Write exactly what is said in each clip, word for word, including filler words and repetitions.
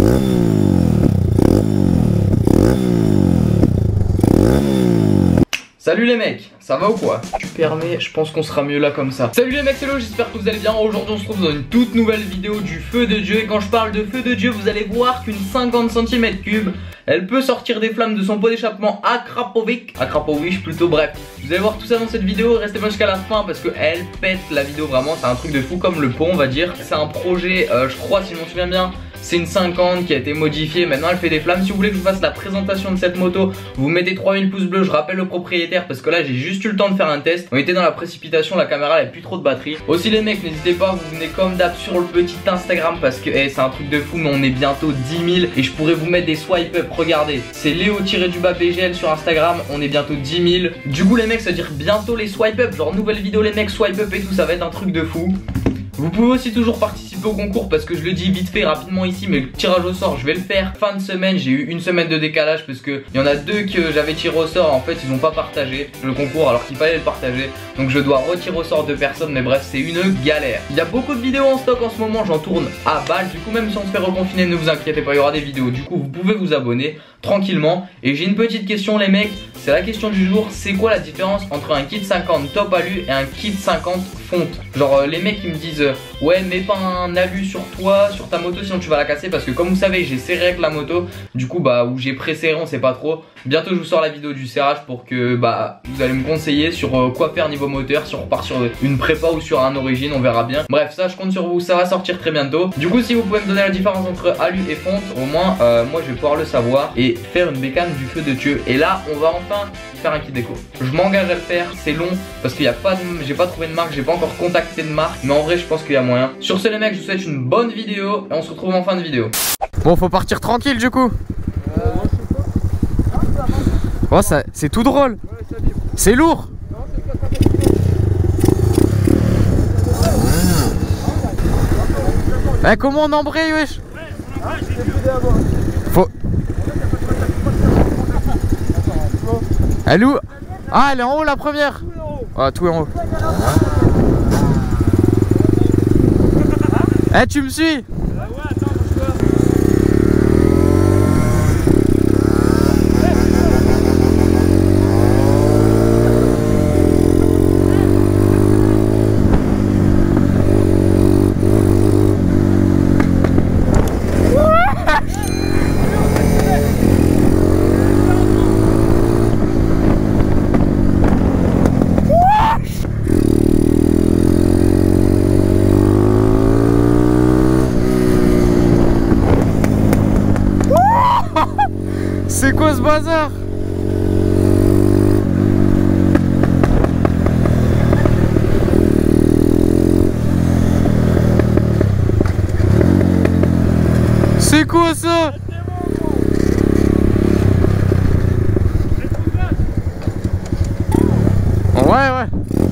Salut les mecs, ça va ou quoi? Tu permets, je pense qu'on sera mieux là comme ça. Salut les mecs, c'est Lo, j'espère que vous allez bien. Aujourd'hui on se retrouve dans une toute nouvelle vidéo du feu de Dieu. Et quand je parle de feu de Dieu, vous allez voir qu'une cinquante centimètres cubes, elle peut sortir des flammes de son pot d'échappement à Krapovic. À Krapovic plutôt, bref. Vous allez voir tout ça dans cette vidéo, restez pas jusqu'à la fin parce que elle pète la vidéo vraiment. C'est un truc de fou comme le pot on va dire. C'est un projet, euh, je crois si je m'en souviens bien, c'est une cinquante qui a été modifiée, maintenant elle fait des flammes. Si vous voulez que je vous fasse la présentation de cette moto, vous mettez trois mille pouces bleus, je rappelle le propriétaire parce que là j'ai juste eu le temps de faire un test. On était dans la précipitation, la caméra elle avait plus trop de batterie. Aussi les mecs, n'hésitez pas, vous venez comme d'hab sur le petit Instagram parce que hey, c'est un truc de fou, mais on est bientôt dix mille et je pourrais vous mettre des swipe up. Regardez, c'est Léo-du-bas B G L sur Instagram, on est bientôt dix mille. Du coup les mecs, ça veut dire bientôt les swipe up, genre nouvelle vidéo les mecs, swipe up et tout, ça va être un truc de fou. Vous pouvez aussi toujours participer au concours parce que je le dis vite fait rapidement ici, mais le tirage au sort je vais le faire fin de semaine. J'ai eu une semaine de décalage parce que il y en a deux que j'avais tiré au sort, en fait ils n'ont pas partagé le concours alors qu'il fallait le partager. Donc je dois retirer au sort deux personnes, mais bref c'est une galère. Il y a beaucoup de vidéos en stock en ce moment, j'en tourne à balle. Du coup même si on se fait reconfiner, ne vous inquiétez pas, il y aura des vidéos. Du coup vous pouvez vous abonner tranquillement. Et j'ai une petite question les mecs, c'est la question du jour. C'est quoi la différence entre un kit cinquante top alu et un kit cinquante fonte? Genre euh, les mecs qui me disent euh, ouais mets pas un alu sur toi, sur ta moto sinon tu vas la casser. Parce que comme vous savez j'ai serré avec la moto. Du coup bah ou j'ai pré-serré, on sait pas trop. Bientôt je vous sors la vidéo du serrage pour que bah vous allez me conseiller sur euh, quoi faire niveau moteur. Si on repart sur une prépa ou sur un origine, on verra bien. Bref ça je compte sur vous, ça va sortir très bientôt. Du coup si vous pouvez me donner la différence entre alu et fonte, au moins euh, moi je vais pouvoir le savoir et faire une bécane du feu de Dieu. Et là on va enfin faire un kit déco. Je m'engage à le faire, c'est long parce qu'il y a pas de, j'ai pas trouvé de marque, j'ai pas encore contacté de marque, mais en vrai je pense qu'il y a moyen. Sur ce les mecs, je vous souhaite une bonne vidéo et on se retrouve en fin de vidéo. Bon, faut partir tranquille du coup. Euh, oh ça, c'est tout drôle. C'est lourd. Eh, comment on embraye wesh? Faut... Elle est où? Ah elle est en haut la première. Ah tout est en haut. Eh tu me suis? C'est quoi ce bazar? C'est quoi ça? Ouais ouais.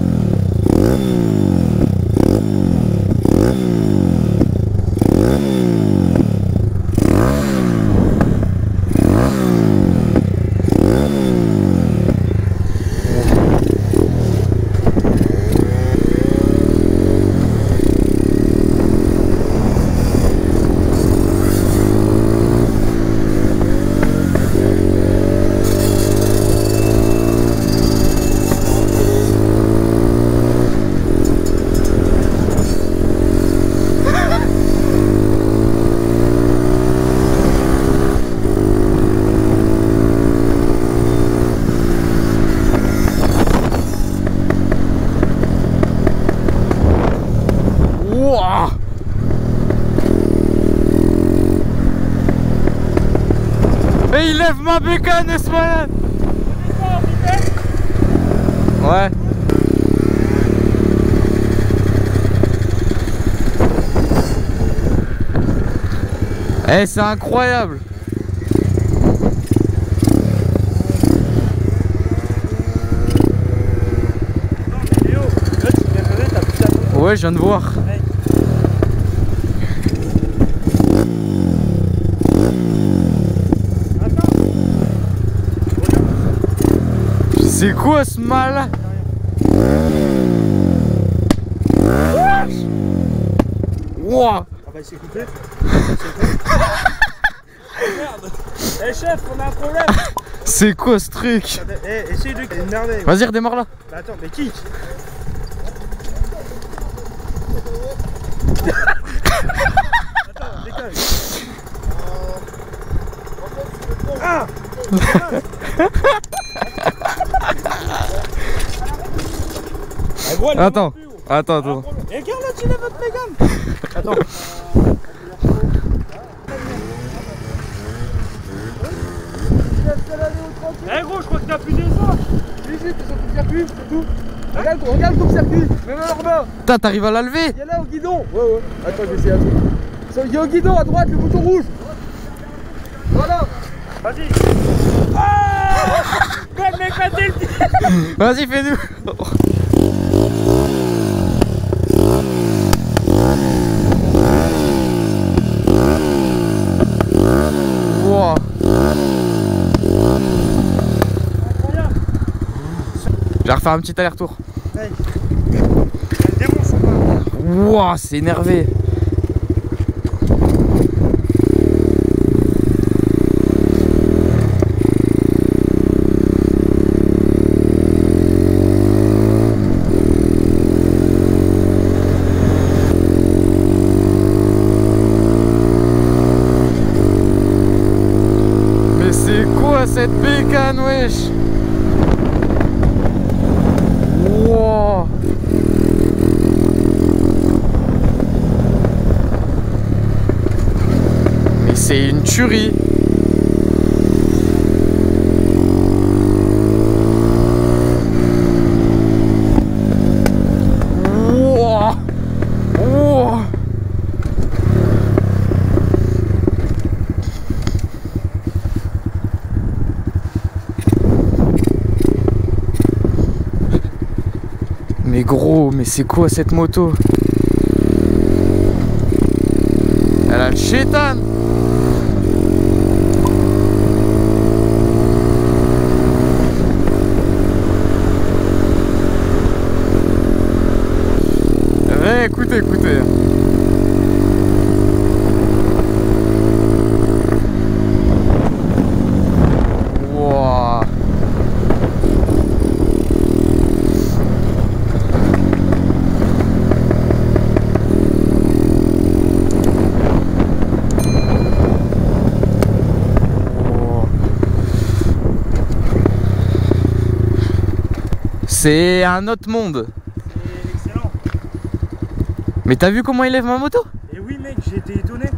Et il lève ma bécane ce malade. Ouais. Eh c'est incroyable. Ouais je viens de voir. C'est quoi ce mal? Wouah! Ah bah il s'est coupé. chef, on a un problème. C'est quoi ce truc? Eh, essaye de énerver. Vas-y, redémarre là. Bah attends, mais qui? Attends, décolle. Ah. Attends, attends, attends. Et regarde là, tu lèves votre Mégane. Attends. Eh gros, je crois que t'as plus d'essence. Si, si, t'es sur le circuit, c'est tout. Regarde, regarde comme circuit, même à l'orba. Putain, t'arrives à la lever? Il y a là au guidon. Ouais, ouais. Attends, je vais essayer un truc. Il y a au guidon à droite, le bouton rouge. Voilà. Vas-y. Ah. Comme m'éclater le pied. Vas-y, fais-nous. Wow. Je vais refaire un petit aller-retour. Hey. Démonce pas. Wow, c'est énervé. Mais c'est quoi cette bécane, wesh? Wow. Mais c'est une tuerie. Wow. Wow. Mais gros, mais c'est quoi cette moto? Elle a le chétan. Eh, écoutez, écoutez. Wow. C'est un autre monde. C'est excellent. Mais t'as vu comment il lève ma moto? Et oui mec, j'ai été étonné.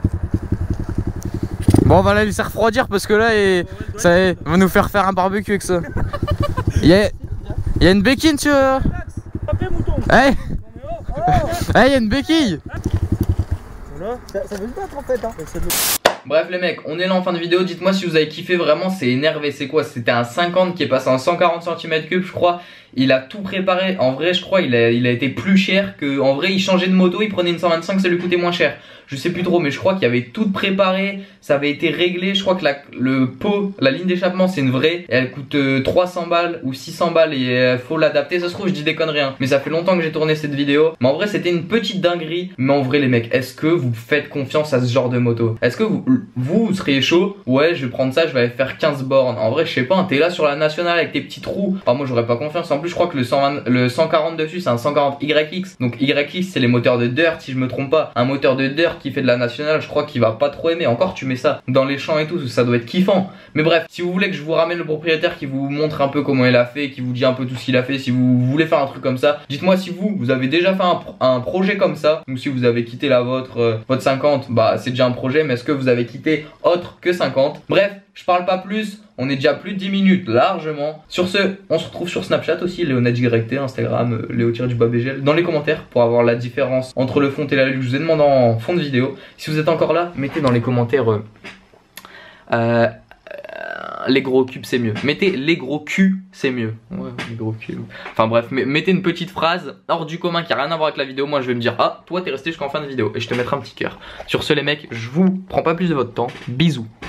Bon, on va la laisser refroidir parce que là, et... ça y est, on va nous faire faire un barbecue avec ça. Il y a, il y a une béquille, tu vois. Hey, hey, il y a une béquille. Voilà. Ça, ça veut se battre en fait hein. Bref les mecs, on est là en fin de vidéo, dites-moi si vous avez kiffé vraiment, c'est énervé, c'est quoi? C'était un cinquante qui est passé en cent quarante centimètres cubes je crois. Il a tout préparé, en vrai je crois il a, il a été plus cher que, en vrai il changeait de moto, il prenait une cent vingt-cinq, ça lui coûtait moins cher. Je sais plus trop mais je crois qu'il y avait tout préparé, ça avait été réglé, je crois que la, le pot, la ligne d'échappement c'est une vraie, elle coûte euh, trois cents balles ou six cents balles et il euh, faut l'adapter, ça se trouve je dis des conneries hein. Mais ça fait longtemps que j'ai tourné cette vidéo, mais en vrai c'était une petite dinguerie. Mais en vrai les mecs, est-ce que vous faites confiance à ce genre de moto? Est-ce que vous, vous, vous seriez chaud? Ouais je vais prendre ça, je vais aller faire quinze bornes. En vrai je sais pas, hein, t'es là sur la nationale avec tes petits trous, enfin moi j'aurais pas confiance. En plus je crois que le, cent vingt, le cent quarante dessus c'est un cent quarante Y X. Donc Y X c'est les moteurs de dirt si je me trompe pas. Un moteur de dirt qui fait de la nationale je crois qu'il va pas trop aimer. Encore tu mets ça dans les champs et tout, ça doit être kiffant. Mais bref, si vous voulez que je vous ramène le propriétaire qui vous montre un peu comment il a fait, qui vous dit un peu tout ce qu'il a fait, si vous voulez faire un truc comme ça, dites-moi si vous, vous avez déjà fait un, un projet comme ça, ou si vous avez quitté la vôtre, euh, votre cinquante, bah c'est déjà un projet, mais est-ce que vous avez quitté autre que cinquante? Bref, je parle pas plus, on est déjà plus de dix minutes largement. Sur ce, on se retrouve sur Snapchat aussi, Léonard Y T, Instagram, Léo-du-bas-B G L, dans les commentaires pour avoir la différence entre le fond et la luge. Je vous ai demandé en fond de vidéo. Si vous êtes encore là, mettez dans les commentaires euh, euh, les gros cubes c'est mieux. Mettez les gros culs c'est mieux. Ouais, les gros cubes. Enfin bref, mettez une petite phrase hors du commun qui a rien à voir avec la vidéo. Moi je vais me dire ah toi t'es resté jusqu'en fin de vidéo et je te mettrai un petit cœur. Sur ce les mecs, je vous prends pas plus de votre temps. Bisous.